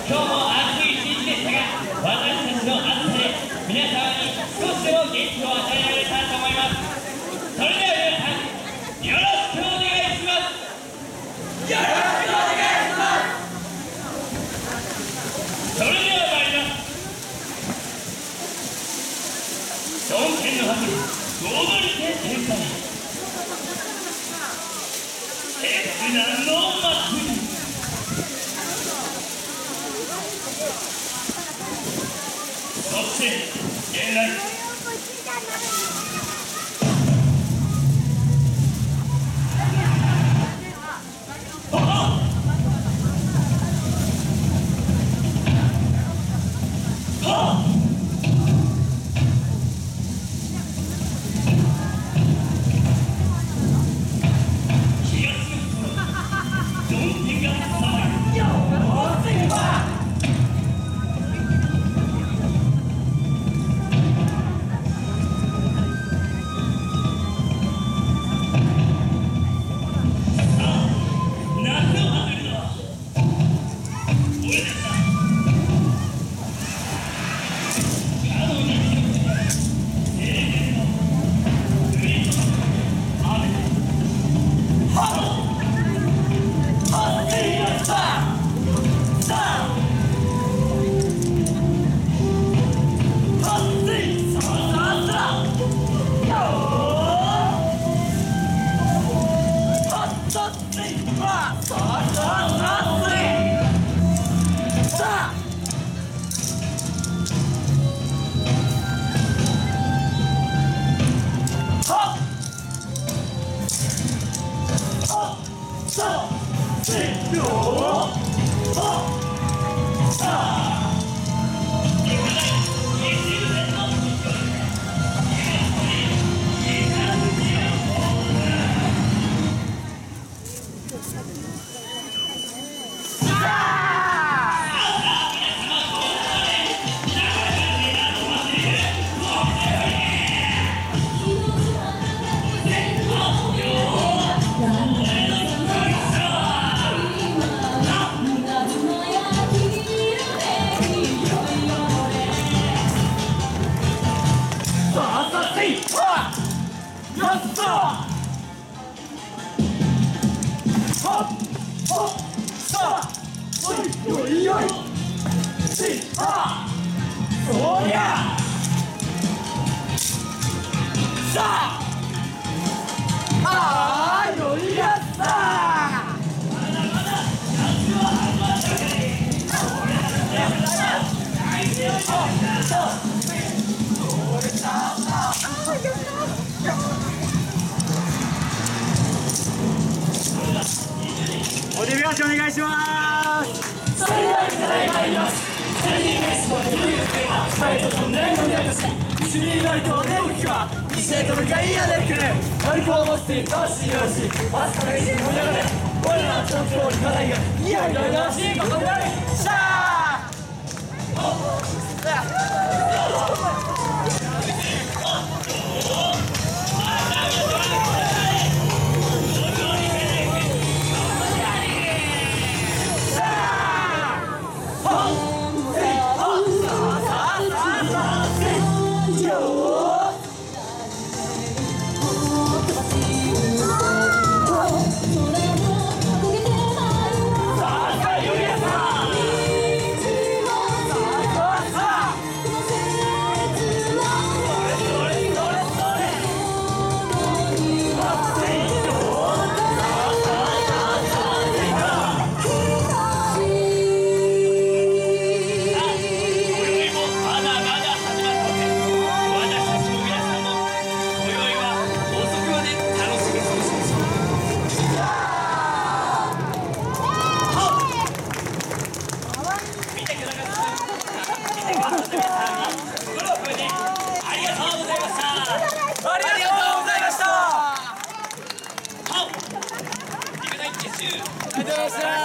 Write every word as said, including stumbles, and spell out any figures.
今日も暑い一日でしたが、私たちの暑さで皆様に少しでも元気を与えられたと思います。それでは皆さん、よろしくお願いします。よろしくお願いします。それでは参ります。証券の箱に踊り手天才、エクナの祭り。そして現代お手拍子お願いします。 それでは課題参ります。さんにんベースボールというテーマ、ファイトと狙いの宮崎、スリーライトを出る気は西へと向かいやでくれ。マルコを持って魂よし、わずかな意地に盛り上がれ。俺らはちょっと課題がいやいろいろしいことになる。シャありがとうございました。